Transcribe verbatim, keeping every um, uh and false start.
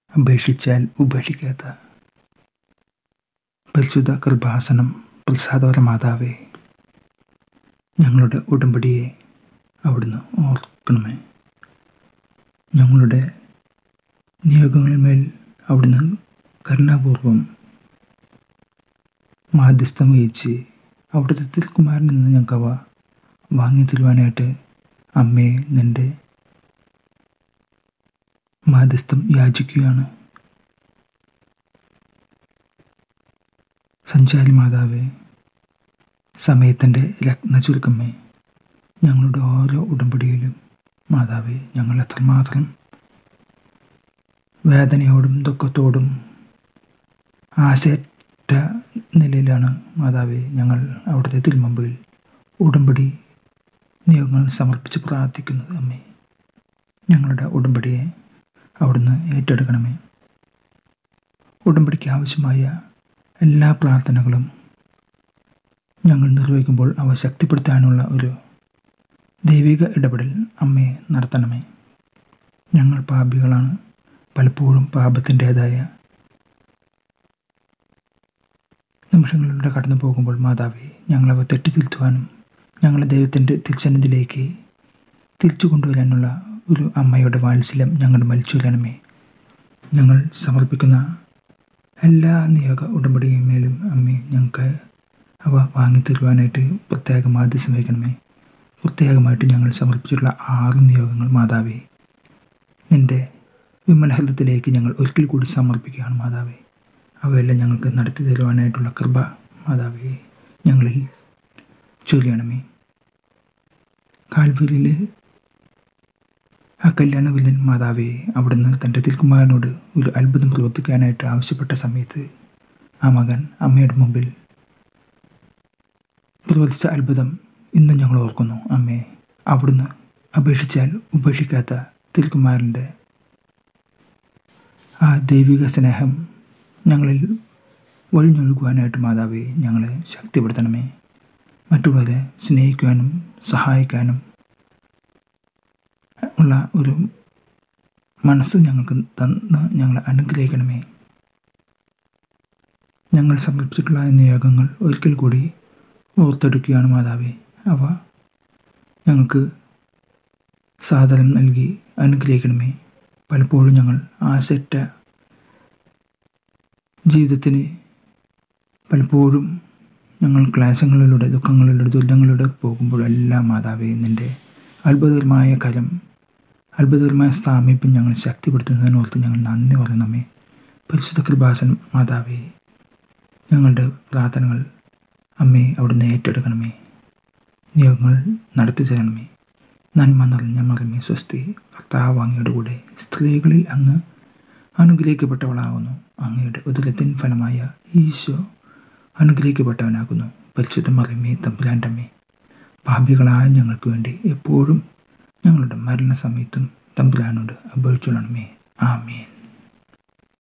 അപേക്ഷിച്ചാൽ ഉപേക്ഷിക്കാത്ത പരിശുദ്ധ കൃപാസനം പ്രസാദവര മാതാവേ, ഞങ്ങളുടെ ഉടമ്പടിയെ അവിടുന്ന് ഓർക്കണമേ. ഞങ്ങളുടെ നിയോഗങ്ങളിന്മേൽ അവിടുന്ന് കരുണാപൂർവം മാധ്യസ്ഥം വഹിച്ച് അവിടുത്തെ തിരുക്കുമാരനിൽ നിന്ന് ഞങ്ങൾക്ക് അവ വാങ്ങി തരുവാനായിട്ട് അമ്മേ നിൻ്റെ മാധ്യസ്ഥം യാചിക്കുകയാണ്. സഞ്ചാരി മാതാവേ, സമയത്തിൻ്റെ രത്ന ചുരുക്കമ്മേ, ഞങ്ങളുടെ ഓരോ ഉടമ്പടിയിലും മാതാവേ ഞങ്ങൾ എത്രമാത്രം വേദനയോടും ദുഃഖത്തോടും ആശയറ്റ നിലയിലാണ് മാതാവേ ഞങ്ങൾ അവിടുത്തെ തിരുമുമ്പിൽ ഉടമ്പടി നിയോഗങ്ങൾ സമർപ്പിച്ച് പ്രാർത്ഥിക്കുന്നത്. അമ്മേ, ഞങ്ങളുടെ ഉടമ്പടിയെ അവിടുന്ന് ഏറ്റെടുക്കണമേ. ഉടമ്പടിക്ക് ആവശ്യമായ എല്ലാ പ്രാർത്ഥനകളും ഞങ്ങൾ നിർവഹിക്കുമ്പോൾ അവ ശക്തിപ്പെടുത്താനുള്ള ഒരു ദൈവിക ഇടപെടൽ അമ്മേ നടത്തണമേ. ഞങ്ങൾ പാപികളാണ്. പലപ്പോഴും പാപത്തിൻ്റേതായ നിമിഷങ്ങളിലൂടെ കടന്നു പോകുമ്പോൾ മാതാവേ ഞങ്ങളവ തെറ്റിത്തിരുത്തുവാനും ഞങ്ങളെ ദൈവത്തിൻ്റെ തിരുസന്നിധിയിലേക്ക് തിരിച്ചു കൊണ്ടുവരാനുള്ള ഒരു അമ്മയുടെ വാത്സല്യം ഞങ്ങളുടെ മലിച്ചുവരണമേ. ഞങ്ങൾ സമർപ്പിക്കുന്ന എല്ലാ നിയോഗ ഉടമ്പടിയുമേലും അമ്മേ ഞങ്ങൾക്ക് അവ വാങ്ങിത്തരുവാനായിട്ട് പ്രത്യേക മാധ്യസ്ഥം വഹിക്കണമേ. പ്രത്യേകമായിട്ട് ഞങ്ങൾ സമർപ്പിച്ചിട്ടുള്ള ആറ് നിയോഗങ്ങൾ മാതാവേ നിൻ്റെ വിമലഹൃദയത്തിലേക്ക് ഞങ്ങൾ ഒരിക്കൽ കൂടി സമർപ്പിക്കുകയാണ് മാതാവേ. അവയെല്ലാം ഞങ്ങൾക്ക് നടത്തി തരുവാനായിട്ടുള്ള കൃപ മാതാവേ ഞങ്ങളിൽ ചൊരിയണമേ. കാൽവരിയിൽ ആ കല്യാണ വില്ലൻ മാതാവേ അവിടുന്ന് തൻ്റെ തിരുക്കുമാരനോട് ഒരു അത്ഭുതം പ്രവർത്തിക്കാനായിട്ട് ആവശ്യപ്പെട്ട സമയത്ത് ആ മകൻ അമ്മയുടെ മുമ്പിൽ പ്രവർത്തിച്ച അത്ഭുതം ഇന്നും ഞങ്ങൾ ഓർക്കുന്നു. അമ്മേ, അവിടുന്ന് അപേക്ഷിച്ചാൽ ഉപേക്ഷിക്കാത്ത തിരുക്കുമാരൻ്റെ ആ ദൈവിക സ്നേഹം ഞങ്ങളിൽ വഴിഞ്ഞൊഴുകുവാനായിട്ട് മാതാവേ ഞങ്ങളെ ശക്തിപ്പെടുത്തണമേ. മറ്റുള്ളവരെ സ്നേഹിക്കുവാനും സഹായിക്കാനും ഉള്ള ഒരു മനസ്സ് ഞങ്ങൾക്ക് തന്ന് ഞങ്ങളെ അനുഗ്രഹിക്കണമേ. ഞങ്ങൾ സമർപ്പിച്ചിട്ടുള്ള നിയോഗങ്ങൾ ഒരിക്കൽ കൂടി ഓർത്തെടുക്കുകയാണ് മാതാവേ. അവ ഞങ്ങൾക്ക് സാദരം നൽകി അനുഗ്രഹിക്കണമേ. പലപ്പോഴും ഞങ്ങൾ ആശറ്റ ജീവിതത്തിന് പലപ്പോഴും ഞങ്ങൾ ക്ലേശങ്ങളിലൂടെ ദുഃഖങ്ങളിലൂടെ ദുരിതങ്ങളിലൂടെ പോകുമ്പോഴെല്ലാം മാതാവേ നിൻ്റെ അത്ഭുതകരമായ കരം അത്ഭുതകരമായ സാമീപ്യം ഞങ്ങൾ ശക്തിപ്പെടുത്തുന്നതിനോർത്ത് ഞങ്ങൾ നന്ദി പറയുന്നമ്മേ. പരിശുദ്ധ കൃപാസനം മാതാവേ ഞങ്ങളുടെ പ്രാർത്ഥനകൾ അമ്മേ അവിടുന്ന് ഏറ്റെടുക്കണമേ. നിയോഗങ്ങൾ നടത്തി തരണമേ. നന്മ നിറഞ്ഞ മറിമേ സ്വസ്തി, കർത്താവ് അങ്ങയുടെ കൂടെ സ്ത്രീകളിൽ അങ്ങ് അനുഗ്രഹിക്കപ്പെട്ടവളാകുന്നു. അങ്ങയുടെ ഉദരത്തിൻ ഫലമായ ഈശോ അനുഗ്രഹിക്കപ്പെട്ടവനാകുന്നു. പരിശുദ്ധ മറിമേ തമ്പുരാൻ്റെ അമ്മേ, പാപികളായ ഞങ്ങൾക്ക് വേണ്ടി എപ്പോഴും ഞങ്ങളുടെ മരണസമയത്തും തമ്പുരാനോട് അപേക്ഷിച്ചുകൊള്ളണമേ. ആമേൻ.